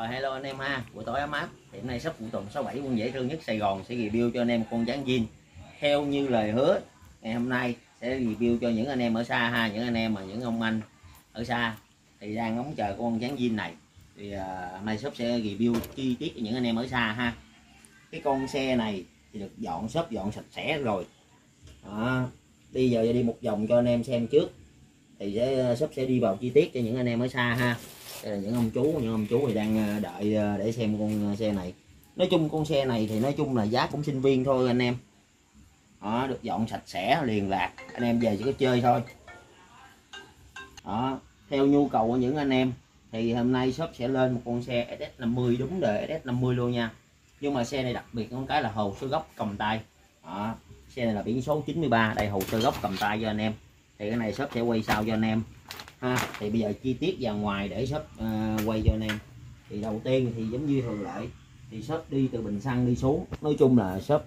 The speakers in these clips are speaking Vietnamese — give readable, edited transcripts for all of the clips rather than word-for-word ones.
Rồi hello anh em ha, buổi tối ấm áp. Hiện nay shop Phụ Tùng 67 quân dễ thương nhất Sài Gòn sẽ review cho anh em con dán zin. Theo như lời hứa, ngày hôm nay sẽ review cho những anh em ở xa ha, những anh em mà những ông anh ở xa thì đang ngóng chờ con dán zin này. Thì hôm nay shop sẽ review chi tiết cho những anh em ở xa ha. Cái con xe này thì được shop dọn sạch sẽ rồi. Đó. Bây giờ đi một vòng cho anh em xem trước. Thì shop sẽ đi vào chi tiết cho những anh em ở xa ha. Đây là những ông chú thì đang đợi để xem con xe này. Nói chung con xe này thì nói chung là giá cũng sinh viên thôi anh em. Đó, được dọn sạch sẽ liền lạc, anh em về chỉ có chơi thôi. Đó, theo nhu cầu của những anh em thì hôm nay shop sẽ lên một con xe SS50, đúng đời SS50 luôn nha. Nhưng mà xe này đặc biệt có cái là hồ sơ gốc cầm tay. Đó, xe này là biển số 93, đây hồ sơ gốc cầm tay cho anh em. Thì cái này shop sẽ quay sau cho anh em ha. Thì bây giờ chi tiết vào ngoài để shop quay cho anh em. Thì đầu tiên thì giống như thường lệ thì shop đi từ bình xăng đi xuống. Nói chung là shop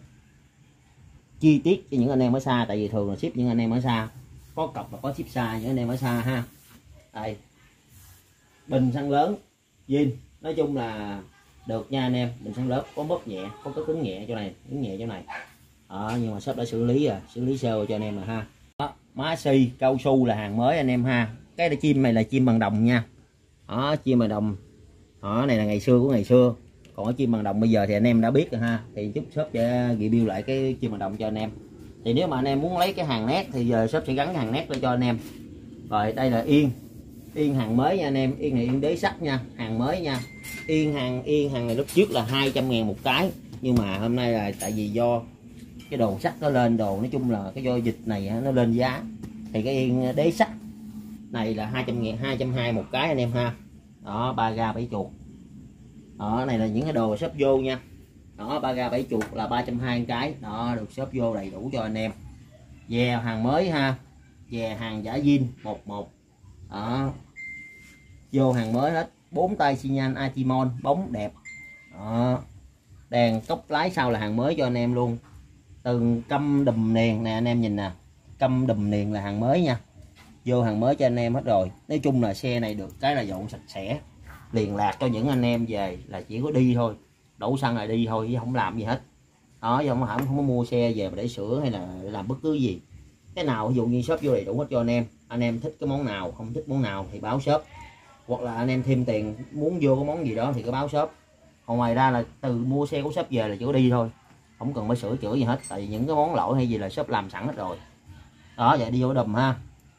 chi tiết cho những anh em ở xa, tại vì thường là ship những anh em ở xa, có cọc và có ship xa những anh em ở xa ha. Đây, bình xăng lớn zin, nói chung là được nha anh em. Bình xăng lớn có bóp nhẹ, có cái cứng nhẹ chỗ này, cứng nhẹ chỗ này. Đó, nhưng mà shop đã xử lý sơ cho anh em rồi ha. Đó, má xi cao su là hàng mới anh em ha. Cái chim này là chim bằng đồng nha. Đó, chim bằng đồng. Đó, này là ngày xưa của ngày xưa. Còn cái chim bằng đồng bây giờ thì anh em đã biết rồi ha. Thì chút shop sẽ review lại cái chim bằng đồng cho anh em. Thì nếu mà anh em muốn lấy cái hàng nét thì giờ shop sẽ gắn cái hàng nét lên cho anh em. Rồi đây là yên hàng mới nha anh em. Yên này yên đế sắt nha, hàng mới nha. Yên hàng này lúc trước là 200.000 một cái, nhưng mà hôm nay là tại vì do cái đồ sắt nó lên, đồ nói chung là cái do dịch này nó lên giá, thì cái yên đế sắt này là 200.000, 220 một cái anh em ha. Đó, 3 ga 7 chuột. Đó, này là những cái đồ shop vô nha. Đó, 3 ga 7 chuột là 320 cái. Đó, được shop vô đầy đủ cho anh em. Dè hàng mới ha, dè hàng giả zin 11. Đó, vô hàng mới hết. 4 tay xi nhan Atimon, bóng đẹp. Đó, đèn cốc lái sau là hàng mới cho anh em luôn. Từng căm đùm niền nè anh em nhìn nè, căm đùm niền là hàng mới nha. Vô hàng mới cho anh em hết rồi. Nói chung là xe này được cái là dọn sạch sẽ liền lạc cho những anh em về là chỉ có đi thôi, đổ xăng là đi thôi chứ không làm gì hết. Đó, chứ không có mua xe về mà để sửa hay là làm bất cứ gì. Cái nào ví dụ như shop vô đầy đủ hết cho anh em. Anh em thích cái món nào, không thích món nào thì báo shop, hoặc là anh em thêm tiền muốn vô cái món gì đó thì cứ báo shop. Còn ngoài ra là từ mua xe của shop về là chỉ có đi thôi, không cần phải sửa chữa gì hết, tại vì những cái món lỗi hay gì là shop làm sẵn hết rồi. Đó, vậy đi vô đùm ha.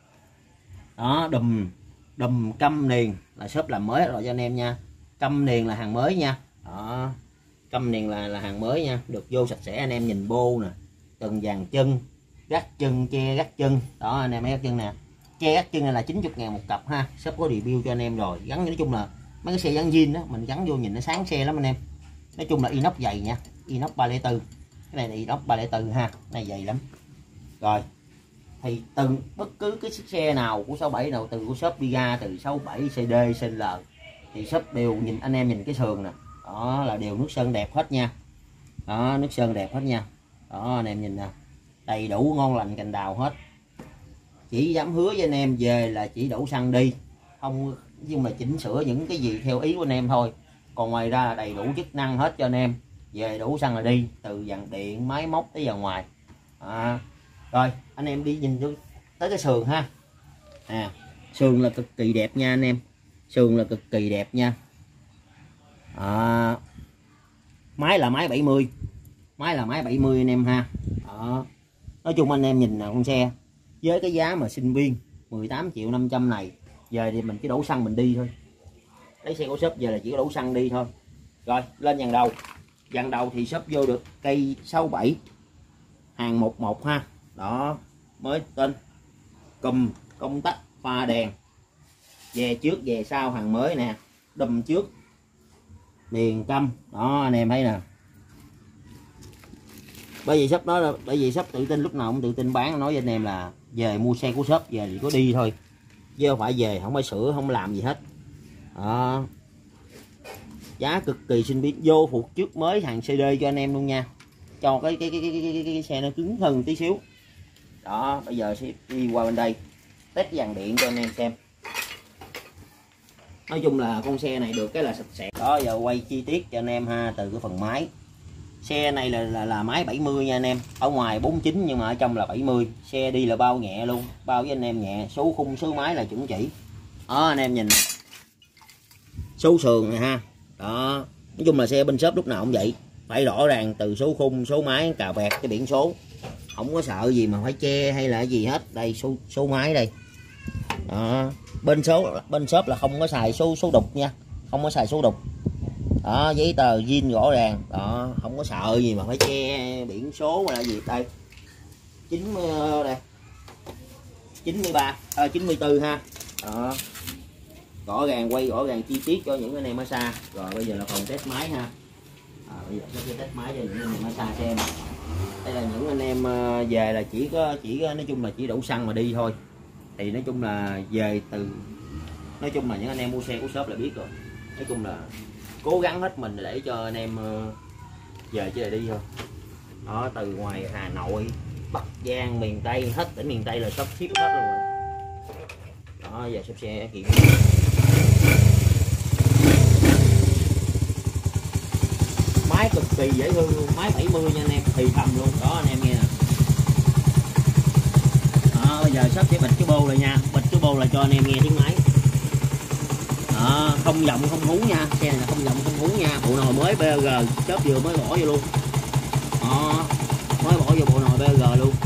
Đó, đùm căm niền là shop làm mới rồi cho anh em nha. Căm niền là hàng mới nha. Đó, căm niền là hàng mới nha, được vô sạch sẽ anh em nhìn bô nè, từng dàn chân, gác chân, che gác chân. Đó anh em thấy gác chân nè, che gác chân này là 90.000 một cặp ha. Shop có review cho anh em rồi, gắn nói chung là mấy cái xe gắn zin đó mình gắn vô nhìn nó sáng xe lắm anh em. Nói chung là inox dày nha, inox 304, cái này là inox 304 ha, này dày lắm. Rồi thì từng bất cứ cái chiếc xe nào của 67 nào, từ của shop đi ra từ 67 CD CL thì shop đều nhìn, anh em nhìn cái sườn nè. Đó là đều nước sơn đẹp hết nha. Đó, nước sơn đẹp hết nha. Đó anh em nhìn nè, đầy đủ ngon lành cành đào hết. Chỉ dám hứa với anh em về là chỉ đổ xăng đi, không, nhưng mà chỉnh sửa những cái gì theo ý của anh em thôi. Còn ngoài ra là đầy đủ chức năng hết cho anh em, về đủ xăng là đi, từ dàn điện máy móc tới giờ ngoài. Rồi anh em đi nhìn tới cái sườn ha. Sườn là cực kỳ đẹp nha anh em, sườn là cực kỳ đẹp nha. Máy là máy 70, máy là máy 70 anh em ha. Đó, nói chung anh em nhìn là con xe với cái giá mà sinh viên 18.500.000 này, giờ thì mình chỉ đổ xăng mình đi thôi. Lấy xe của shop giờ là chỉ có đổ xăng đi thôi. Rồi lên dàn đầu. Dàn đầu thì shop vô được cây 67 hàng 11 ha. Đó, mới tên cùm công tắc pha đèn, về trước về sau hàng mới nè, đùm trước niền căm. Đó anh em thấy nè, bởi vì shop đó là bởi vì shop tự tin, lúc nào cũng tự tin bán, nói với anh em là về mua xe của shop về thì có đi thôi, chứ không phải về không phải sửa không làm gì hết. Đó, giá cực kỳ sinh viên, vô phục trước mới hàng CD cho anh em luôn nha, cho cái xe nó cứng hơn tí xíu. Đó, bây giờ sẽ đi qua bên đây test dàn điện cho anh em xem. Nói chung là con xe này được cái là sạch sẽ. Đó, giờ quay chi tiết cho anh em ha, từ cái phần máy. Xe này là máy 70 nha anh em, ở ngoài 49 nhưng mà ở trong là 70. Xe đi là bao nhẹ luôn, bao với anh em nhẹ, số khung số máy là chuẩn chỉ. Đó anh em nhìn số sườn này ha. Đó, nói chung là xe bên shop lúc nào cũng vậy, phải rõ ràng từ số khung số máy, cà vẹt cái biển số, không có sợ gì mà phải che hay là gì hết. Đây số máy đây. Đó, bên shop là không có xài số đục nha, không có xài số đục. Đó, giấy tờ zin rõ ràng. Đó, không có sợ gì mà phải che biển số hay là gì. Đây 90 đây 94 ha. Đó, rõ ràng, quay rõ ràng chi tiết cho những anh em ở xa. Rồi bây giờ là phòng test máy ha. Bây giờ sẽ test máy cho những anh em ở xa xem. Đây là những anh em về là chỉ nói chung là chỉ đủ xăng mà đi thôi. Thì nói chung là về từ, nói chung là những anh em mua xe của shop là biết rồi. Nói chung là cố gắng hết mình để cho anh em về chứ là đi thôi. Đó, từ ngoài Hà Nội, Bắc Giang, miền Tây, hết tỉnh miền Tây là shop ship hết luôn rồi. Đó, giờ shop xe kiện máy cực kỳ dễ thương luôn, máy 70 nha anh em, thì thầm luôn. Đó anh em nghe nè. Đó, bây giờ shop sẽ bịch cái bô rồi nha, bịch cái bô là cho anh em nghe tiếng máy. Đó, không giọng không hú nha, xe này là không giọng không hú nha. Bộ nồi mới BG, shop vừa mới bỏ vô luôn. Đó, mới bỏ vô bộ nồi BG luôn.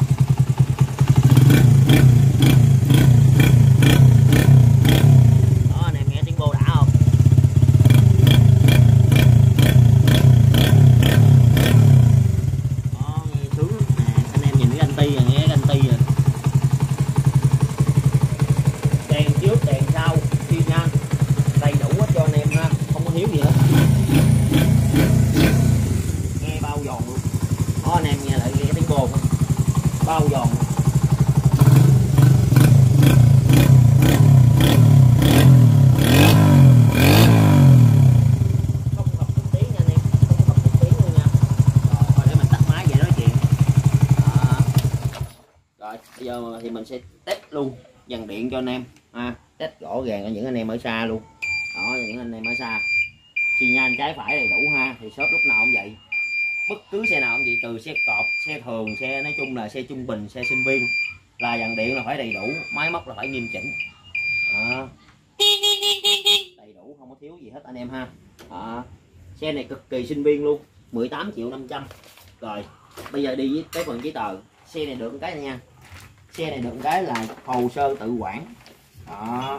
Đó anh em nghe tiếng bô đã không? Đó, nghe sướng. Anh em nhìn cái anh ti rồi, nghe cái anh ti rồi. Đèn trước đèn sau xi nhan đầy đủ hết cho anh em ha, không có thiếu gì hết. Nghe bao giòn luôn. Đó anh em nghe lại nghe tiếng bồn bao giòn. Không hợp tiếng tiếng nha anh em, không hợp tiếng tiếng luôn nha. Rồi để mình tắt máy vậy nói chuyện. Đó. Rồi bây giờ thì mình sẽ test luôn dàn điện cho anh em ha, test rõ ràng cho những anh em ở xa luôn. Đó, những anh em ở xa xi nhan trái phải đầy đủ ha. Thì shop lúc nào cũng vậy, bất cứ xe nào cũng vậy, từ xe cọp, xe thường, xe nói chung là xe trung bình, xe sinh viên là dàn điện là phải đầy đủ, máy móc là phải nghiêm chỉnh. Đó, đầy đủ không có thiếu gì hết anh em ha. Đó, xe này cực kỳ sinh viên luôn, 18.500.000. Rồi bây giờ đi với cái phần giấy tờ. Xe này được một cái nha, xe này được một cái là hồ sơ tự quản. Đó,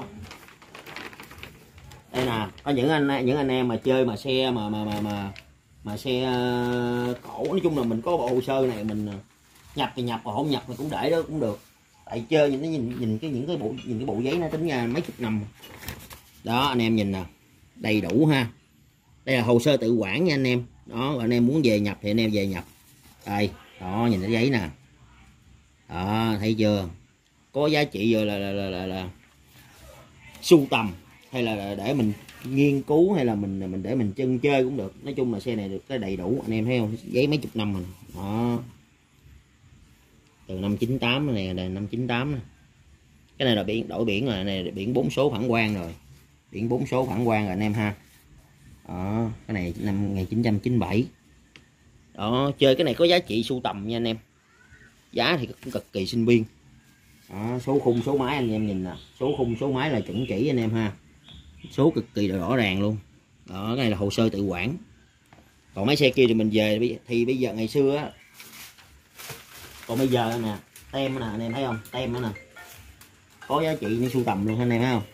đây nè, có những anh em mà chơi mà xe mà xe cổ, nói chung là mình có bộ hồ sơ này, mình nhập thì nhập, mà không nhập thì cũng để đó cũng được. Tại chơi nhìn cái bộ giấy nó tính ra mấy chục năm. Đó anh em nhìn nè, đầy đủ ha. Đây là hồ sơ tự quản nha anh em. Đó, anh em muốn về nhập thì anh em về nhập. Đây, đó nhìn cái giấy nè. Đó, thấy chưa? Có giá trị rồi là sưu tầm, hay là để mình nghiên cứu, hay là mình để mình chân chơi cũng được. Nói chung là xe này được cái đầy đủ anh em thấy không, giấy mấy chục năm rồi. Đó, từ năm 98 này, là năm 98 này. Cái này là biển đổi biển rồi, này là biển 4 số phản quang rồi, biển 4 số phản quang rồi anh em ha. Đó, cái này năm 1997. Đó, chơi cái này có giá trị sưu tầm nha anh em, giá thì cũng cực kỳ sinh viên. Đó, số khung số máy anh em nhìn nè, số khung số máy là chuẩn chỉ anh em ha, số cực kỳ rõ ràng luôn. Đó, cái này là hồ sơ tự quản. Còn mấy xe kia thì mình về thì bây giờ ngày xưa á, còn bây giờ nè, tem nè anh em thấy không, tem nữa nè, có giá trị như sưu tầm luôn anh em thấy không.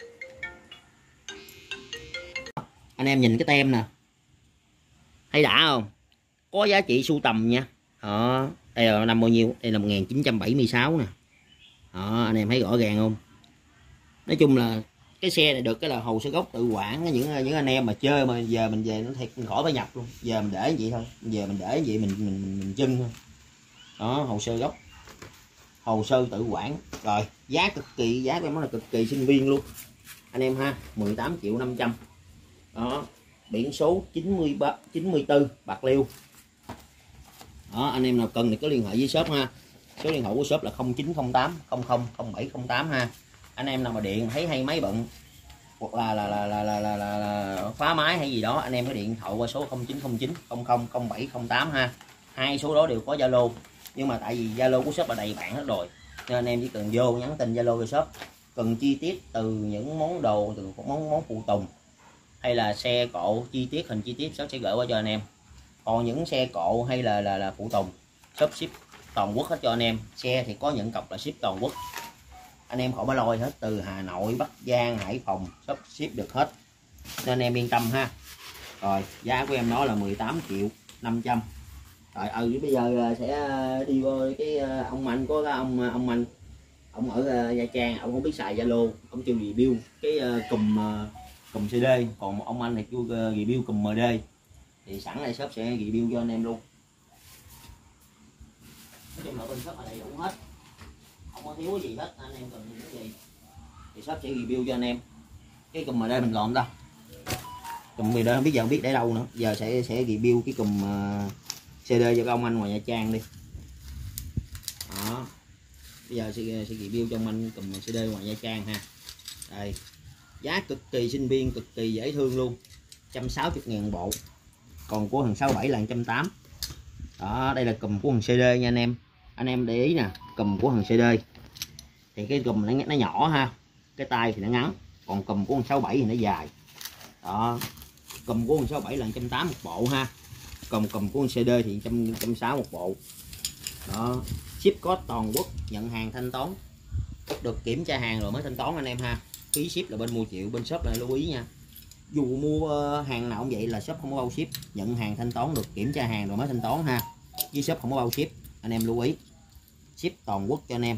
Anh em nhìn cái tem nè, thấy đã không, có giá trị sưu tầm nha. Đó, đây là năm bao nhiêu, đây là 1976 nè. Đó, anh em thấy rõ ràng không. Nói chung là cái xe này được cái là hồ sơ gốc tự quản. Những anh em mà chơi mà giờ mình về nó thiệt khỏi phải nhập luôn, giờ mình để vậy thôi, giờ mình để vậy mình trưng thôi. Đó, hồ sơ gốc, hồ sơ tự quản. Rồi giá cực kỳ, giá của nó là cực kỳ sinh viên luôn anh em ha, 18.500.000. Đó, biển số 94 Bạc Liêu. Đó, anh em nào cần thì có liên hệ với shop ha. Số điện thoại của shop là 0908 00 0708 ha. Anh em nào mà điện thấy hay máy bận hoặc là khóa máy hay gì đó, anh em có điện thoại qua số 0909 00 0708 ha. Hai số đó đều có Zalo, nhưng mà tại vì Zalo của shop là đầy bạn hết rồi, nên anh em chỉ cần vô nhắn tin Zalo cho shop, cần chi tiết từ những món đồ, từ món phụ tùng hay là xe cộ chi tiết, hình chi tiết shop sẽ gửi qua cho anh em. Còn những xe cộ hay là phụ tùng, shop ship toàn quốc hết cho anh em. Xe thì có những cọc là ship toàn quốc, anh em khỏi phải lo hết, từ Hà Nội, Bắc Giang, Hải Phòng shop ship được hết, nên anh em yên tâm ha. Rồi giá của em đó là 18.500.000. Rồi bây giờ sẽ đi vô cái ông anh, có cái ông anh, ông ở Nha Trang, ông không biết xài Zalo, ông chưa review cái cùm CD, còn một ông anh thì chưa review cùm MD, thì sẵn đây shop sẽ review cho anh em luôn. Nói chung là bên shop ở đầy đủ hết, không có thiếu cái gì hết, anh em cần những gì thì shop sẽ review cho anh em. Cái cùm MD mình lộn đâu, cùm MD không biết giờ không biết để đâu nữa, giờ sẽ review cái cùm CD cho các ông anh ngoài Nha Trang đi. Đó, bây giờ sẽ review cho ông anh cùm CD ngoài Nha Trang ha. Đây, giá cực kỳ sinh viên, cực kỳ dễ thương luôn, 160.000 bộ. Còn của thằng 67 là 180. Đó, đây là cùm của thằng CD nha anh em. Anh em để ý nè, cùm của thằng CD thì cái cùm nó nhỏ ha, cái tay thì nó ngắn, còn cùm của thằng 67 thì nó dài. Đó, cùm của thằng 67 là 180 một bộ ha, còn cùm của thằng CD thì 160 một bộ. Đó, ship có toàn quốc, nhận hàng thanh toán, được kiểm tra hàng rồi mới thanh toán anh em ha. Phí ship là bên mua chịu, bên shop là lưu ý nha. Dù mua hàng nào cũng vậy, là shop không có bao ship, nhận hàng thanh toán, được kiểm tra hàng rồi mới thanh toán ha. Với shop không có bao ship, anh em lưu ý. Ship toàn quốc cho anh em.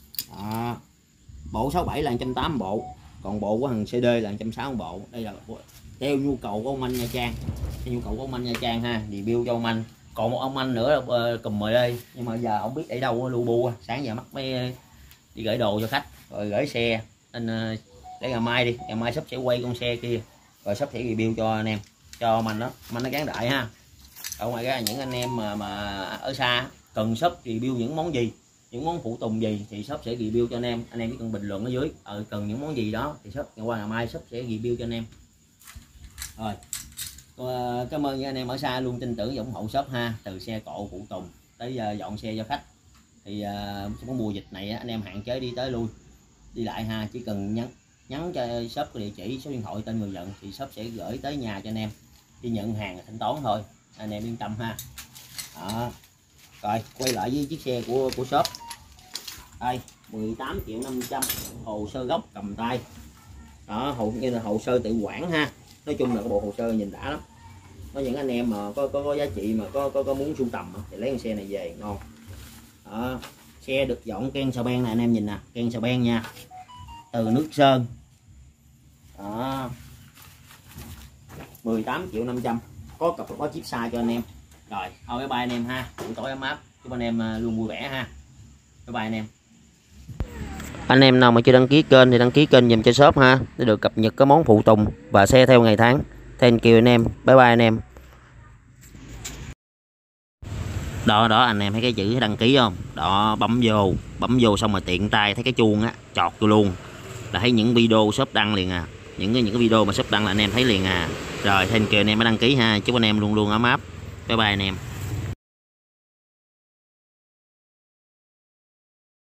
Đó, bộ 67 là 180 bộ, còn bộ của thằng CD là 160 bộ. Đây là theo nhu cầu của ông anh Nha Trang, theo nhu cầu của ông anh Nha Trang ha, review cho ông anh. Còn một ông anh nữa là cùm MD, nhưng mà giờ không biết để đâu, lu bu, sáng giờ mắc mới đi gửi đồ cho khách rồi gửi xe, nên để ngày mai đi, ngày mai shop sẽ quay con xe kia rồi shop sẽ review cho anh em, cho mình đó, mình nó gán đợi ha. Ở ngoài ra những anh em mà ở xa cần shop review những món gì, những món phụ tùng gì thì shop sẽ review cho anh em chỉ cần bình luận ở dưới cần những món gì đó thì shop qua ngày mai shop sẽ review cho anh em. Rồi, cảm ơn những anh em ở xa luôn tin tưởng và ủng hộ shop ha, từ xe cộ phụ tùng tới dọn xe cho khách. Thì trong cái mùa dịch này anh em hạn chế đi tới lui đi lại ha, chỉ cần nhắn cho shop cái địa chỉ, số điện thoại, tên người nhận thì shop sẽ gửi tới nhà cho anh em, đi nhận hàng thanh toán thôi, anh em yên tâm ha. Đó. Rồi quay lại với chiếc xe của shop. Đây, 18.500.000, hồ sơ gốc cầm tay. Đó, như là hồ sơ tự quản ha. Nói chung là cái bộ hồ sơ nhìn đã lắm. Có những anh em mà có giá trị mà có muốn sưu tầm thì lấy con xe này về ngon. Đó, xe được dọn ken xà beng này anh em nhìn nè, ken xà beng nha, từ nước sơn. Đó, 18.500.000, có cặp có chip size cho anh em. Rồi thôi bye bye anh em ha, buổi tối ấm áp, chúc anh em luôn vui vẻ ha. Bye bye anh em. Anh em nào mà chưa đăng ký kênh thì đăng ký kênh dùm cho shop ha, để được cập nhật cái món phụ tùng và xe theo ngày tháng. Thank you anh em, bye bye anh em. Đó anh em thấy cái chữ đăng ký không? Đó, bấm vô xong rồi tiện tay thấy cái chuông á, chọt vô luôn là thấy những video shop đăng liền à. Những cái video mà shop đăng là anh em thấy liền à. Rồi thank you anh em đã đăng ký ha, chúc anh em luôn luôn ấm áp. Bye bye anh em.